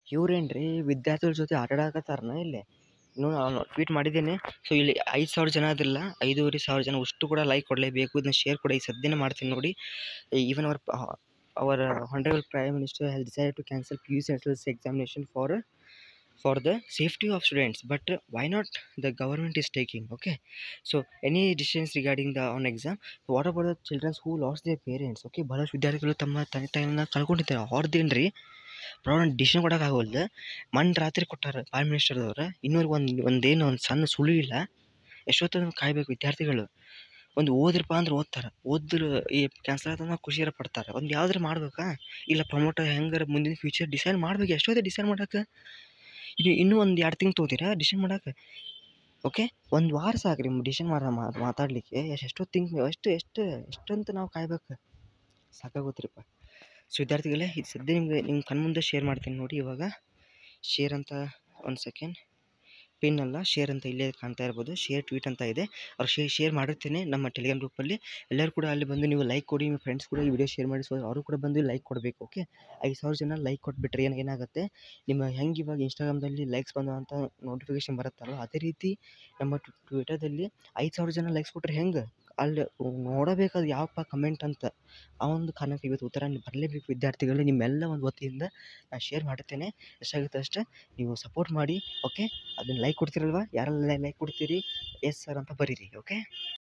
ಇವ್ರೇನ್ರಿ ವಿದ್ಯಾರ್ಥಿಗಳ ಜೊತೆ ಆಟ ಆಡಕತ್ತಾರನ ಇಲ್ಲಿ. ನಾನು ಟ್ವೀಟ್ ಮಾಡಿದ್ದೇನೆ. ಸೊ ಇಲ್ಲಿ 5,000 ಜನ ಅದಿಲ್ಲ, 5,500 ಜನ ಅಷ್ಟು ಕೂಡ ಲೈಕ್ ಕೊಡಲೇಬೇಕು. ಇದನ್ನ ಶೇರ್ ಕೂಡ ಈ ಸದ್ಯನೇ ಮಾಡ್ತೀನಿ ನೋಡಿ. Even our honourable prime minister has decided to cancel PUC entrance examination for the safety of students, but why not the government is taking, okay? So any decisions regarding the on exam, what about the children who lost their parents? Okay, ಬಹಳಷ್ಟು ವಿದ್ಯಾರ್ಥಿಗಳು ತಮ್ಮ ತಂದೆ ತಾಯಿನ ಕಳ್ಕೊಂಡಿದ್ದಾರೆ. ಅವ್ರದ್ದೇನ್ರಿ problem decision ಕೊಡೋಕ್ಕಾಗವಲ್ದು. ಮೊನ್ನೆ ರಾತ್ರಿ ಕೊಟ್ಟಾರ prime ಮಿನಿಸ್ಟರ್ದವ್ರು. ಇನ್ನೂರಿಗೆ ಒಂದೇನು ಸಣ್ಣ ಸುಳಿ ಇಲ್ಲ. ಎಷ್ಟೊತ್ತನ ಕಾಯ್ಬೇಕು ವಿದ್ಯಾರ್ಥಿಗಳು. ಒಂದು ಓದ್ರಪ್ಪ ಅಂದ್ರೆ ಓದ್ತಾರೆ, ಓದಿದ್ರು ಈ ಕ್ಯಾನ್ಸಲ್ ಆತಂದ್ರೆ ಖುಷಿಯಾರ ಪಡ್ತಾರೆ. ಒಂದು ಯಾವ್ದಾರು ಮಾಡ್ಬೇಕಾ, ಇಲ್ಲ ಪ್ರಮೋಟ್ ಹೆಂಗಾರ ಮುಂದಿನ ಫ್ಯೂಚರ್ ಡಿಸೈಡ್ ಮಾಡ್ಬೇಕು. ಎಷ್ಟೊತ್ತೆ ಡಿಸೈಡ್ ಮಾಡೋಕೆ, ಇದು ಇನ್ನೂ ಒಂದು 2 ತಿಂಗ್ಳು ತೊಗೋತೀರಾ ಡಿಸೈಡ್ ಮಾಡೋಕೆ? ಓಕೆ, ಒಂದು ವಾರ ಸಾಕ್ರಿ ಡಿಸೈಡ್ ಮಾತಾಡಲಿಕ್ಕೆ. ಎಷ್ಟಂತ ನಾವು ಕಾಯ್ಬೇಕು, ಸಾಕಾಗೋತ್ರಿಪ್ಪ. ಸೊ ವಿದ್ಯಾರ್ಥಿಗಳೇ, ಇದು ಸದ್ಯ ನಿಮ್ಮ ಕಣ್ಮುಂದೆ ಶೇರ್ ಮಾಡ್ತೀನಿ ನೋಡಿ. ಇವಾಗ ಶೇರ್ ಅಂತ ಒಂದು ಸೆಕೆಂಡ್, ಪಿನ್ ಅಲ್ಲ ಶೇರ್ ಅಂತ ಇಲ್ಲೇ ಕಾಣ್ತಾ ಇರ್ಬೋದು. ಶೇರ್ ಟ್ವೀಟ್ ಅಂತ ಇದೆ, ಅವ್ರು ಶೇರ್ ಮಾಡಿರ್ತೀನಿ ನಮ್ಮ ಟೆಲಿಗ್ರಾಮ್ ಗ್ರೂಪಲ್ಲಿ. ಎಲ್ಲರೂ ಕೂಡ ಅಲ್ಲಿ ಬಂದು ನೀವು ಲೈಕ್ ಕೊಡಿ, ನಿಮ್ಮ ಫ್ರೆಂಡ್ಸ್ ಕೂಡ ಈ ವಿಡಿಯೋ ಶೇರ್ ಮಾಡಿ. ಸೊ ಅವರು ಕೂಡ ಬಂದು ಲೈಕ್ ಕೊಡಬೇಕು. ಓಕೆ, 5,000 ಜನ ಲೈಕ್ ಕೊಟ್ಬಿಟ್ರೆ ಏನಾಗುತ್ತೆ, ನಿಮ್ಮ ಹೆಂಗೆ ಇವಾಗ ಇನ್ಸ್ಟಾಗ್ರಾಮ್ದಲ್ಲಿ ಲೈಕ್ಸ್ ಬಂದು ಅಂತ ನೋಟಿಫಿಕೇಶನ್ ಬರುತ್ತಲ್ಲ, ಅದೇ ರೀತಿ ನಮ್ಮ ಟ್ವಿಟರ್ದಲ್ಲಿ 5,000 ಜನ ಲೈಕ್ಸ್ ಕೊಟ್ಟರೆ ಹೆಂಗೆ, ಅಲ್ಲಿ ನೋಡಬೇಕಾದ ಯಾವಪ್ಪ ಕಮೆಂಟ್ ಅಂತ ಆ ಒಂದು ಕಾರಣಕ್ಕೆ ಇವತ್ತು ಉತ್ತರ ಬರಲೇಬೇಕು. ವಿದ್ಯಾರ್ಥಿಗಳು ನಿಮ್ಮೆಲ್ಲ ಒಂದು ವತಿಯಿಂದ ನಾನು ಶೇರ್ ಮಾಡುತ್ತೇನೆ. ಎಷ್ಟಾಗುತ್ತೆ ಅಷ್ಟೇ ನೀವು ಸಪೋರ್ಟ್ ಮಾಡಿ. ಓಕೆ, ಅದನ್ನು ಲೈಕ್ ಕೊಡ್ತೀರಲ್ವ, ಯಾರೆಲ್ಲ ಲೈಕ್ ಕೊಡ್ತೀರಿ ಎಸ್ ಸರ್ ಅಂತ ಬರೀರಿ. ಓಕೆ.